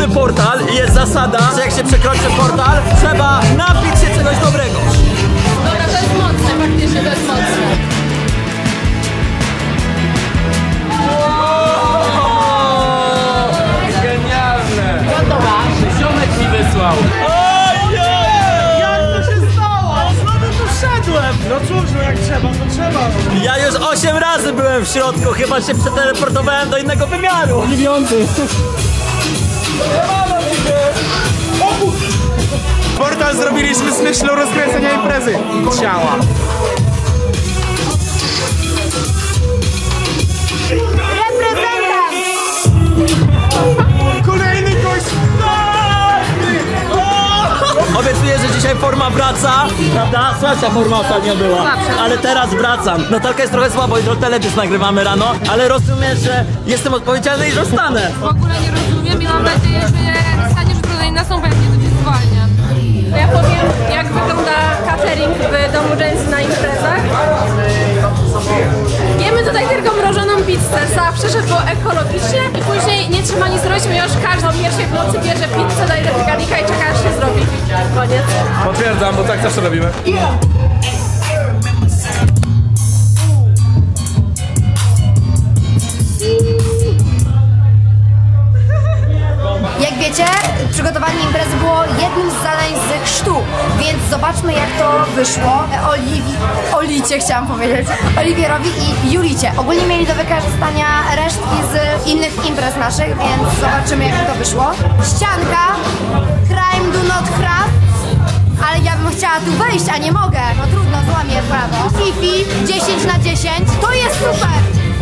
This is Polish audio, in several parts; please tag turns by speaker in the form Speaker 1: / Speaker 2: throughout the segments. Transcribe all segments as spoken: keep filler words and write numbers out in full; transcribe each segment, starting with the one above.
Speaker 1: przekroczyliśmy portal i jest zasada, że jak się przekroczy portal, trzeba napić się czegoś dobrego.
Speaker 2: Dobra, to jest mocne, faktycznie to jest mocne.
Speaker 3: Genialne!
Speaker 2: Gotowa.
Speaker 3: Ziomek mi wysłał.
Speaker 1: Jak to się stało? Znowu tu wszedłem.
Speaker 4: No cóż, no jak trzeba, to trzeba.
Speaker 1: Ja już osiem razy byłem w środku, chyba się przeteleportowałem do innego wymiaru.
Speaker 4: Dziewiąty. Portal zrobiliśmy z myślą rozkręcenia imprezy. Ciała.
Speaker 2: Reprezentant!
Speaker 4: Kolejny gość!
Speaker 1: Obiecuję, że dzisiaj forma wraca, prawda? Słabsza forma ostatnio była, ale teraz wracam. Natalka jest trochę słabo, jutro teledysk nagrywamy rano, ale rozumiem, że jestem odpowiedzialny i zostanę.
Speaker 2: W ogóle nie rozumiem i mam nadzieję, że staniesz jutro na inną, bo jak nie, to cię zwalnia. To ja powiem, jak wygląda catering w domu Jency na imprezach. Jemy tutaj tylko mrożoną pizzę, zawsze, że było ekologicznie i później nie trzeba nic zrobić, ponieważ każdy o pierwszej w nocy bierze pizzę, daje do piekarnika i czeka, aż się zrobi. Koniec.
Speaker 3: Potwierdzam, bo tak zawsze robimy.
Speaker 5: Jak wiecie, przygotowanie imprezy było jednym z zadań z chrztu, więc zobaczmy jak to wyszło Oliwi... Olicie chciałam powiedzieć, Oliwierowi i Julicie. Ogólnie mieli do wykorzystania resztki z innych imprez naszych, więc zobaczymy jak to wyszło. Ścianka, crime do not craft, ale ja bym chciała tu wejść, a nie mogę, no trudno, złamię prawo. Fifi, dziesięć na dziesięć, to jest super!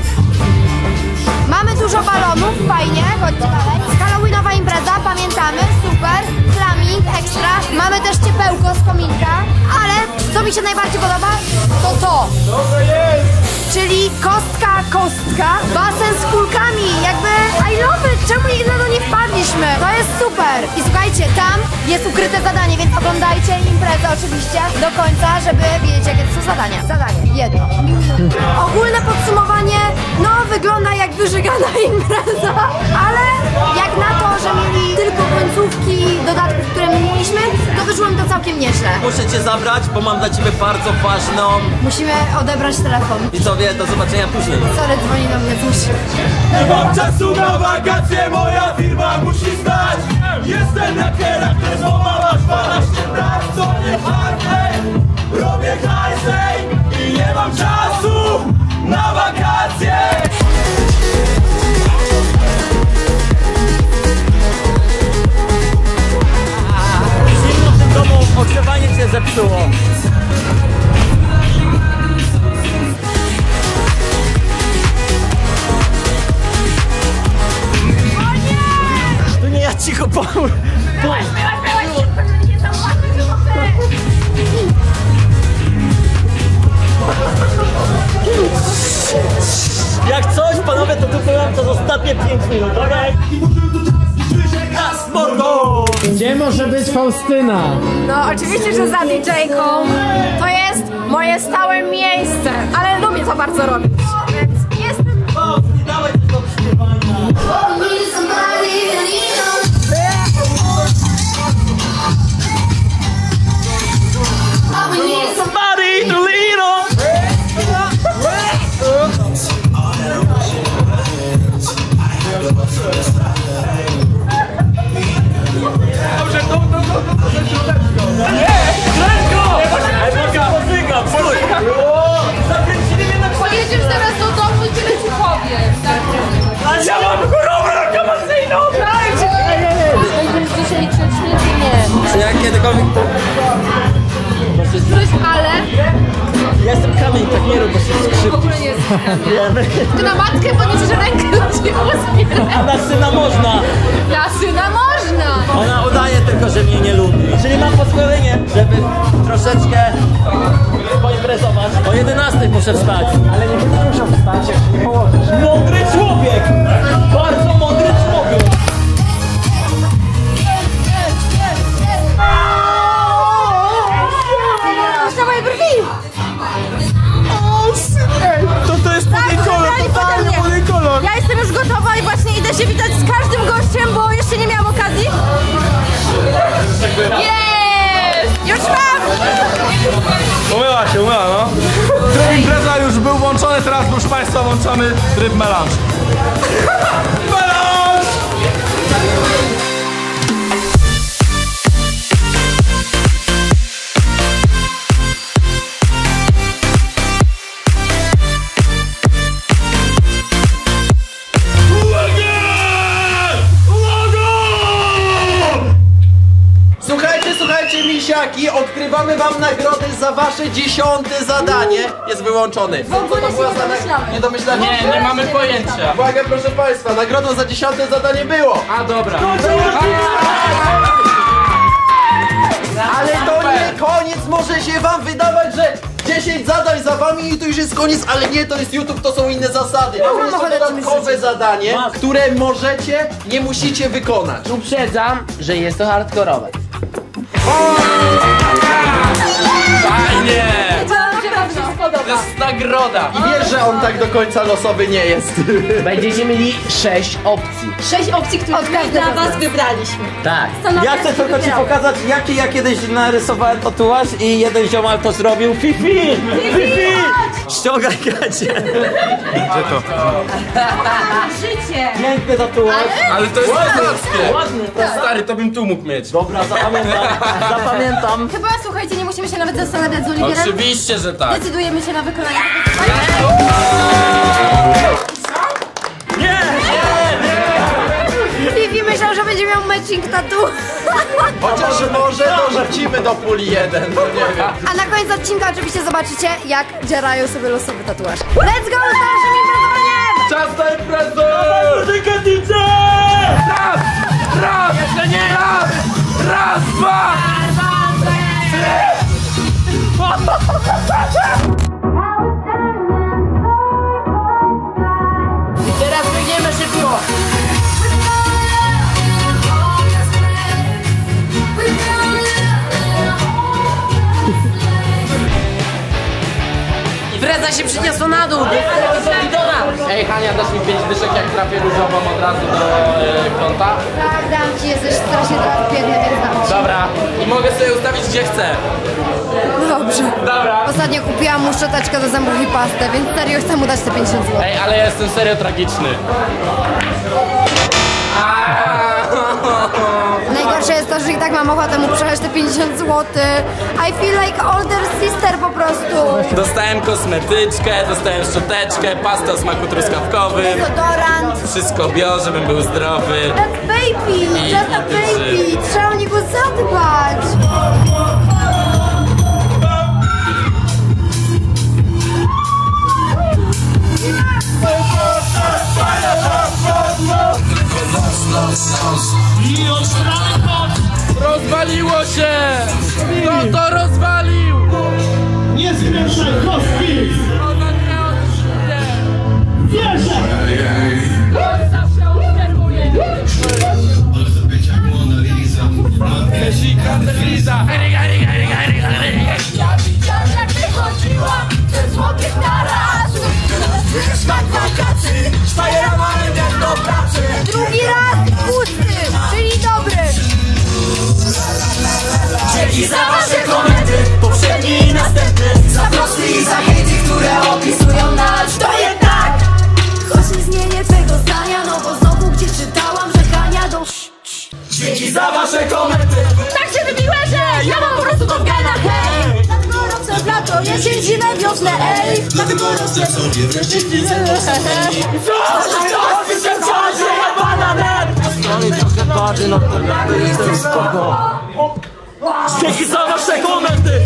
Speaker 5: Mamy dużo balonów, fajnie, chodźcie dalej. Halloweenowa impreza, pamiętamy, super. Flaming, ekstra. Mamy też ciepełko z kominka, ale co mi się najbardziej podoba, to to. Czyli kostka, kostka, basen z kulkami, jakby I love it, czemu nigdy na to nie wpadliśmy? To jest super. I słuchajcie, tam jest ukryte zadanie, więc oglądajcie imprezę oczywiście do końca, żeby wiedzieć jakie to są zadania. Zadanie, jedno. Ogólne podsumowanie, no wygląda jak wyżygana impreza, ale jak na to, że mieli tylko końcówki dodatków, które my mieliśmy, to wyszło mi to całkiem nieźle.
Speaker 1: Muszę cię zabrać, bo mam dla ciebie bardzo ważną...
Speaker 5: Musimy odebrać telefon.
Speaker 1: I co wie, do zobaczenia później.
Speaker 5: Sorry, dzwoni do mnie coś.
Speaker 6: Nie mam czasu na wakacje, moja firma musi stać. Jestem na kierach, też masz dwanaście lat, co nie Hartley. Robię hajsej i nie mam czasu na wakacje.
Speaker 1: Zimno w tym domu, ogrzewanie się zepsuło. To nie ja, cicho, po... po... Jak coś, panowie, to tylko mam przez ostatnie pięć minut, okej?
Speaker 4: Gdzie może być Faustyna?
Speaker 2: No oczywiście, że za D J-ką to jest moje stałe miejsce, ale lubię to bardzo robić, więc jestem...
Speaker 1: O, nie dałeś tego śpiewania. Somebody to lean on.
Speaker 6: Dobrze, to, to, to, to, to, to, nie!
Speaker 1: Letko! Pozygam, stój! Zakręcili mnie na kwestię!
Speaker 2: Pojedziesz teraz do domu i tyle ci powiem. Tak?
Speaker 1: Ja mam chorobę lokomocyjną!
Speaker 2: Będziesz dzisiaj grzeczny czy nie?
Speaker 1: Czy jak kiedykolwiek...
Speaker 2: Któryś ale
Speaker 1: Ja jestem kamień, tak nie rób, bo się
Speaker 2: w
Speaker 1: skrzypci.
Speaker 2: ogóle nie jest
Speaker 1: Wiemy.
Speaker 2: Ty na matkę podniesiesz rękę do ciebie
Speaker 1: A na syna można!
Speaker 2: Na syna można!
Speaker 1: Ona udaje tylko, że mnie nie lubi. Czyli mam pozwolenie, żeby troszeczkę poimprezować. O jedenastej muszę wstać.
Speaker 4: Ale nie będę musiał wstać, jak się nie położysz.
Speaker 1: Mądry człowiek! Bardzo mądry człowiek!
Speaker 2: Na moje brwi!
Speaker 4: To to jest podej kolor, totalnie podej kolor.
Speaker 2: Ja jestem już gotowa i właśnie idę się witać z każdym gościem, bo jeszcze nie miałam okazji.
Speaker 3: Się umiała, no. Tryb impreza już był włączony, teraz proszę Państwa włączamy tryb melanż. Melanż!
Speaker 7: Słuchajcie, słuchajcie, misiaki, odkrywamy wam nagrody za wasze dziesiąte zadanie. Jest wyłączony.
Speaker 2: W ogóle się nie domyślamy.
Speaker 7: Nie domyślacie
Speaker 3: Nie,
Speaker 7: się?
Speaker 3: nie mamy pojęcia.
Speaker 7: Uwaga, proszę Państwa, nagrodą za dziesiąte zadanie było.
Speaker 3: A dobra.
Speaker 7: Ale to nie koniec, może się wam wydawać, że dziesięć zadań za wami i to już jest koniec, ale nie, to jest YouTube, to są inne zasady. To jest dodatkowe zadanie, które możecie, nie musicie wykonać.
Speaker 8: Uprzedzam, że jest to hardkorowe.
Speaker 3: Fajnie!
Speaker 2: Wiedziałam, że wam się spodoba.
Speaker 3: To jest nagroda.
Speaker 7: I wiesz, że on tak do końca losowy nie jest.
Speaker 8: Będziecie mieli sześć opcji.
Speaker 2: Sześć opcji, które dla was wybraliśmy.
Speaker 8: Tak.
Speaker 1: Ja chcę tylko ci pokazać, jaki ja kiedyś narysowałem tatuaż i jeden ziomal to zrobił. Fifi! Fifi! Ściągaj gacie.
Speaker 2: Życie.
Speaker 1: Piękny tatuaż.
Speaker 3: Ale to jest kozackie.
Speaker 1: Ładny, prawda?
Speaker 3: Stary, to bym tu mógł mieć.
Speaker 1: Dobra, zapamiętam. Zapamiętam.
Speaker 2: Chyba, słuchajcie, nie musimy się nawet zastanawiać z Oliwierem.
Speaker 3: Oczywiście, że tak.
Speaker 2: Decydujemy się na wykonanie tego.
Speaker 1: Nie!
Speaker 5: Fifi myślał, że będzie miał matching tattoo.
Speaker 7: Chociaż może dorzucimy do puli jeden, no nie wiem.
Speaker 5: A na koniec odcinka oczywiście zobaczycie, jak dzierają sobie losowy tatuaż. Let's go z naszym imprezowaniem!
Speaker 3: Czas na imprezę! Raz! Raz! Jeszcze nie raz! Raz, dwa!
Speaker 8: I teraz biegniemy szybko. Impreza się przyniosła na dół.
Speaker 3: Ej, Hania, dasz mi pięć dyszek, jak trafię różową od razu do e, konta?
Speaker 5: Tak, dam ci, jesteś strasznie teraz biedny, więc dam ci.
Speaker 3: Dobra. I mogę sobie ustawić, gdzie chcę.
Speaker 5: Dobrze.
Speaker 3: Dobra.
Speaker 5: Ostatnio kupiłam mu szczoteczkę do zębów i pastę, więc serio chcę mu dać te pięćdziesiąt złotych.
Speaker 3: Ej, ale ja jestem serio tragiczny.
Speaker 5: Najgorsze jest to, że i tak mam ochotę mu przejść te pięćdziesiąt złotych. I feel like older sister po prostu.
Speaker 3: Dostałem kosmetyczkę, dostałem szczoteczkę, pastę o smaku truskawkowym.
Speaker 5: Dezodorant.
Speaker 3: Wszystko biorę, żebym był zdrowy.
Speaker 5: That's baby,
Speaker 3: I-
Speaker 5: just a
Speaker 3: i
Speaker 5: baby. Trzeba o niego zadbać.
Speaker 3: Rozwaliło się! Kto to rozwalił?
Speaker 6: Nie zmieszaj kostki!
Speaker 3: Ona nie odżyje!
Speaker 6: Wierzę!
Speaker 3: Liza!
Speaker 2: Ja widziałam, jak wychodziła ze złotych na raz. Tak wakacji, szwajerowany jak do pracy.
Speaker 5: Drugi raz pusty, czyli dobry.
Speaker 6: Dzięki za wasze komenty, poprzedni i następny. Za prosty i za hejty, które opisują nas. To jednak!
Speaker 2: Choć nie zmienię twego zdania, no bo znowu gdzie czytałam, że Hania do...
Speaker 6: Dzięki za wasze komenty.
Speaker 2: Tak się wybiła, że ja mam po prostu to w genach, hej! Nad gorące w lato, jesień, zimę, wiosnę, ej! Nad gorące sobie wreszcie
Speaker 1: Bardziej no to jestem spoko.
Speaker 6: Dzięki za wasze komenty.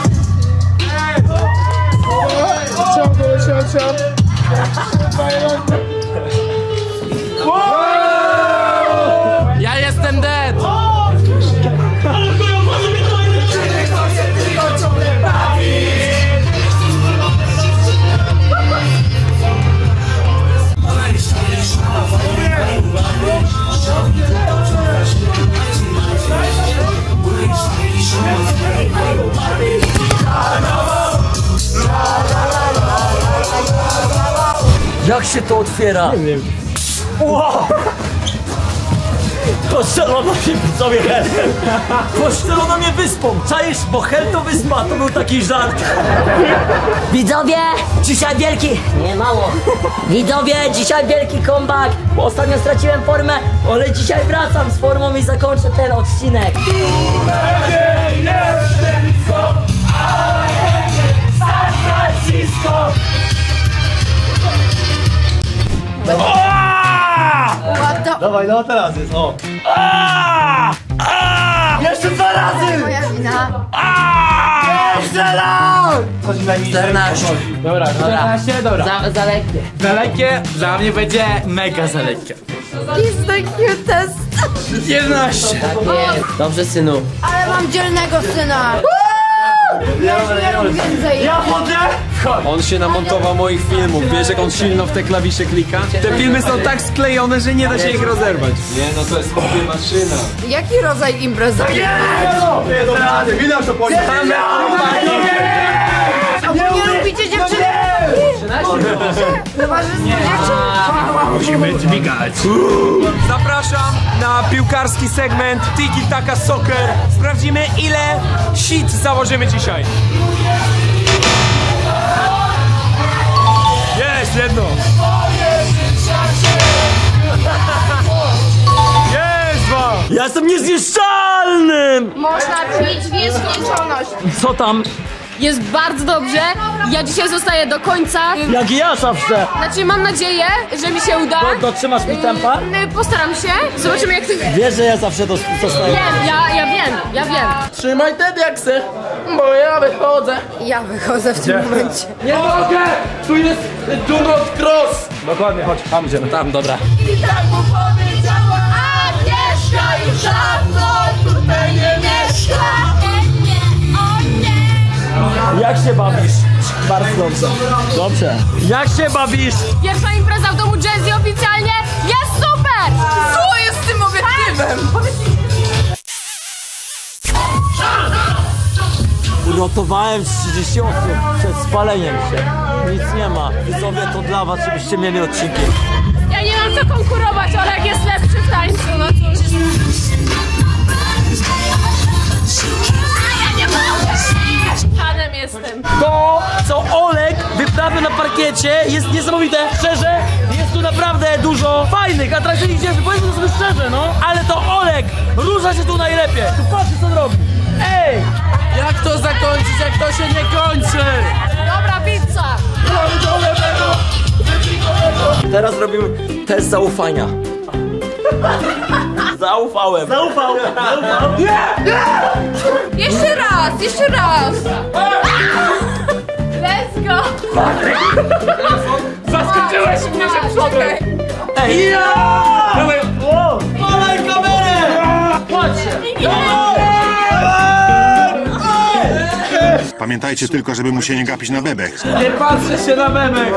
Speaker 3: Ja jestem dead!
Speaker 1: Jak się to otwiera? Nie wiem. Wow. Poszczelono mnie sobie helem. Poszczelono mnie wyspą. Czaisz, bo hel to wyspa, to był taki żart.
Speaker 9: Widzowie, dzisiaj wielki... Nie mało. Widzowie, dzisiaj wielki comeback. Bo ostatnio straciłem formę, ale dzisiaj wracam z formą i zakończę ten odcinek.
Speaker 1: Dawaj, no teraz jest, o. Jeszcze dwa razy!
Speaker 5: Moja wina.
Speaker 1: Jeszcze raz! Coś najmniej.
Speaker 8: czternaście.
Speaker 3: Dobra, czternaście, dobra.
Speaker 8: Za, za lekkie.
Speaker 3: Za lekkie? Dla mnie będzie mega za lekkie.
Speaker 5: Jest the cutest.
Speaker 3: jedenaście.
Speaker 8: Tak jest. Dobrze, synu.
Speaker 5: Ale mam dzielnego syna. Ja nie robię więcej.
Speaker 1: Ja wchodzę!
Speaker 4: On się namontował moich filmów, wiesz jak on silno w te klawisze klika? Te filmy są tak sklejone, że nie da się ich rozerwać. Nie, no to jest kopie maszyna.
Speaker 5: Jaki rodzaj imprezy?
Speaker 7: Widać to policja.
Speaker 5: A wy nie lubicie dziewczyny? Towarzystwo dziewczyn?
Speaker 4: Musimy dźwigać. Zapraszam na piłkarski segment Tiki Taka Soccer. Sprawdzimy, ile shit założymy dzisiaj. Jest jedno. Jest dwa.
Speaker 1: Ja jestem niezniszczalnym!
Speaker 2: Można pić w nieskończoność.
Speaker 1: Co tam?
Speaker 2: Jest bardzo dobrze. Ja dzisiaj zostaję do końca.
Speaker 1: Jak ja zawsze.
Speaker 2: Znaczy mam nadzieję, że mi się uda.
Speaker 1: Do, dotrzymasz mi tempa?
Speaker 2: Y, Postaram się. Zobaczymy jak ty...
Speaker 1: Wiesz, że ja zawsze dos- zostaję.
Speaker 2: Wiem, ja, ja wiem, ja wiem.
Speaker 3: Trzymaj te diaksy, bo ja wychodzę.
Speaker 5: Ja wychodzę w tym momencie.
Speaker 3: Nie mogę! Tu jest do not cross!
Speaker 4: Dokładnie, chodź, tam idziemy.
Speaker 3: Tam, dobra.
Speaker 6: I tak mu powiedziała Agnieszka już dawno tutaj nie mieszka.
Speaker 1: Jak się bawisz? Bardzo dobrze. Dobrze. Jak się bawisz?
Speaker 2: Pierwsza impreza w domu Jazzy oficjalnie jest super! Co jest z tym obiektywem?
Speaker 1: Uratowałem trzydzieści osób przed spaleniem się. Nic nie ma. Widzowie, to dla was, żebyście mieli odcinki.
Speaker 2: Ja nie mam co konkurować, Oleg jest lepszy w tańcu, no cóż. Panem jestem.
Speaker 1: To, co Olek wyprawia na parkiecie, jest niesamowite. Szczerze, jest tu naprawdę dużo fajnych, atrakcyjnych dziewczyn. Powiedzmy to sobie szczerze, no. Ale to Olek rusza się tu najlepiej. Tu patrzcie, co on robi. Ej!
Speaker 3: Jak to zakończyć, jak to się nie kończy?
Speaker 2: Dobra pizza!
Speaker 1: Teraz robimy test zaufania. Zaufałem. Zaufał. Zaufał.
Speaker 2: Jeszcze raz, jeszcze raz! Let's go!
Speaker 3: Zaskoczyłeś mnie, że
Speaker 2: Okej.
Speaker 1: Ej! Ja! Wow! Polaj kamerę! Patrzcie!
Speaker 10: Pamiętajcie tylko, żeby mu się nie gapić na bebech.
Speaker 3: Nie patrzę się na bebek.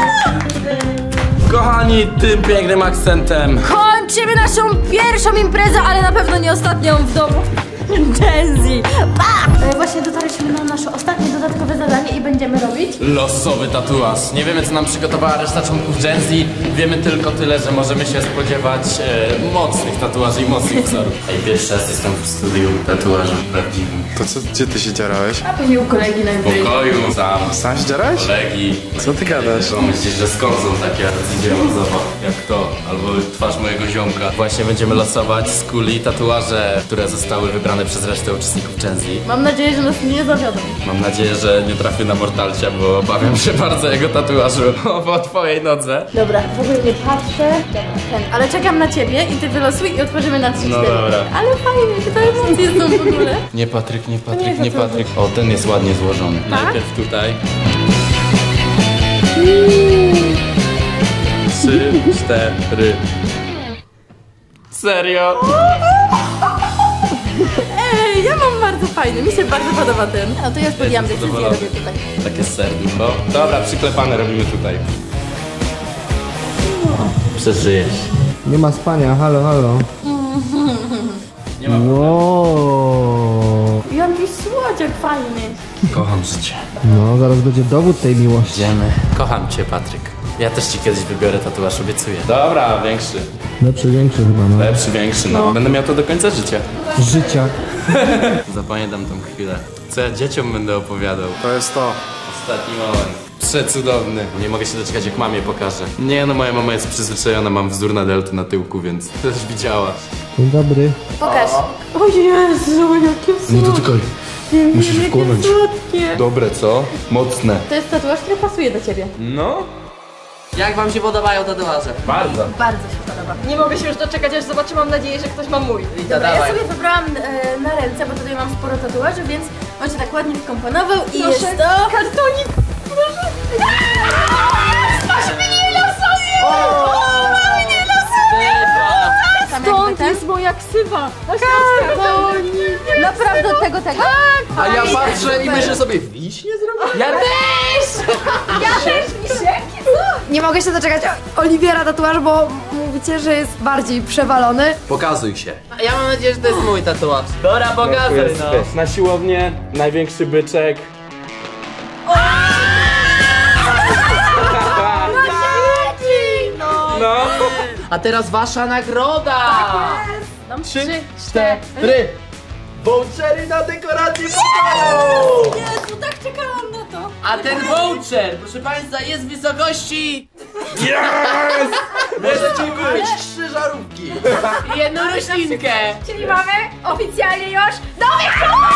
Speaker 3: Kochani, tym pięknym akcentem.
Speaker 5: Kończymy naszą pierwszą imprezę, ale na pewno nie ostatnią w domu Jazzy. E, właśnie dotarliśmy na nasze ostatnie dodatkowe zadanie i będziemy robić.
Speaker 3: Losowy tatuaż. Nie wiemy, co nam przygotowała reszta członków Jazzy. Wiemy tylko tyle, że możemy się spodziewać e, mocnych tatuaży i mocnych wzorów. Ej, pierwszy raz jestem w studiu tatuażu prawdziwym.
Speaker 10: To co, gdzie ty się dzierałeś?
Speaker 5: A pewnie u kolegi
Speaker 3: W
Speaker 5: najwyżej.
Speaker 3: pokoju, sam,
Speaker 10: Sam się dzierałeś?
Speaker 3: kolegi.
Speaker 10: Co ty gadasz?
Speaker 3: To myślisz, że skąd są takie arcydzieła losowe? Jak to? Albo twarz mojego ziomka. Właśnie będziemy losować z kuli tatuaże, które zostały wybrane przez resztę uczestników Jazzy.
Speaker 5: Mam nadzieję, że nas nie zawiodą.
Speaker 3: Mam nadzieję, że nie trafię na Mortalcia, bo obawiam się bardzo jego tatuażu po twojej nodze.
Speaker 5: Dobra, w ogóle nie patrzę. Ten, ale czekam na ciebie i ty wylosuj i otworzymy na trzy
Speaker 3: No
Speaker 5: cztery.
Speaker 3: dobra.
Speaker 5: Ale fajnie, to emocje są w ogóle.
Speaker 3: Nie Patryk, nie Patryk,
Speaker 5: jest
Speaker 3: nie
Speaker 5: za trudno.
Speaker 3: Patryk. O, ten jest ładnie złożony. Najpierw tutaj. Trzy, cztery. Serio?
Speaker 5: Ej, ja mam bardzo fajny, mi się bardzo podoba ten. No to ja już podjęłam decyzję,
Speaker 3: zadowolony.
Speaker 5: robię tutaj.
Speaker 3: Takie serducho. Dobra, przyklepane robimy tutaj. Przeżyjesz.
Speaker 4: Nie ma spania, halo, halo.
Speaker 3: Nie ma.
Speaker 4: Wow.
Speaker 5: Jaki słodziak fajny.
Speaker 3: Kocham życie.
Speaker 4: No, zaraz będzie dowód tej miłości.
Speaker 3: Idziemy. Kocham cię, Patryk. Ja też ci kiedyś wybiorę tatuaż, obiecuję. Dobra, większy.
Speaker 11: Lepszy, większy chyba, no.
Speaker 3: Lepszy, większy, no. Będę miał to do końca życia.
Speaker 11: Życia.
Speaker 3: Zapamiętam tą chwilę. Co ja dzieciom będę opowiadał.
Speaker 10: To jest to.
Speaker 3: Ostatni moment. Przecudowny. Nie mogę się doczekać, jak mamie pokażę. Nie no, moja mama jest przyzwyczajona, mam wzór na delty na tyłku, więc też widziała.
Speaker 11: Dzień dobry.
Speaker 2: Pokaż.
Speaker 12: O Jezu, jakie
Speaker 3: Nie dotykaj. Musisz
Speaker 12: jakie
Speaker 3: wchłonąć.
Speaker 12: słodkie.
Speaker 3: Dobre, co? Mocne.
Speaker 12: To jest tatuaż, który pasuje do ciebie.
Speaker 3: No.
Speaker 8: Jak wam się podobają tatuaże?
Speaker 3: Bardzo.
Speaker 2: Bardzo się podoba.
Speaker 12: Nie mogę się już doczekać, aż zobaczę, mam nadzieję, że ktoś ma mój.
Speaker 2: Dobra,
Speaker 8: dawaj.
Speaker 2: ja sobie wybrałam e, na ręce, bo tutaj mam sporo tatuaży, więc on się tak ładnie wkomponował i jest to...
Speaker 12: Kartonik! Proszę! Masz mnie losowie! O, mnie losowie! Stąd jest moja ksywa! Kartonik!
Speaker 2: Naprawdę od tego, tego?
Speaker 7: A ja patrzę i myślę sobie, wiśnie zrobię?
Speaker 8: Ja też!
Speaker 2: Ja też, misienki, co? Nie mogę się doczekać Oliwiera tatuaż, bo mówicie, że jest bardziej przewalony.
Speaker 7: Pokazuj się.
Speaker 8: Ja mam nadzieję, że to jest mój tatuaż.
Speaker 3: Dobra, pokazuj, no. Na siłownię, największy byczek. No.
Speaker 8: A teraz wasza nagroda!
Speaker 7: Trzy, cztery. Vouchery na dekorację pokoju!
Speaker 12: Jezu, tak czekałam na to!
Speaker 8: A ten voucher, proszę państwa, jest w wysokości
Speaker 7: Możecie kupić trzy żarówki.
Speaker 8: jedną roślinkę.
Speaker 2: Czyli mamy oficjalnie już nowy klub!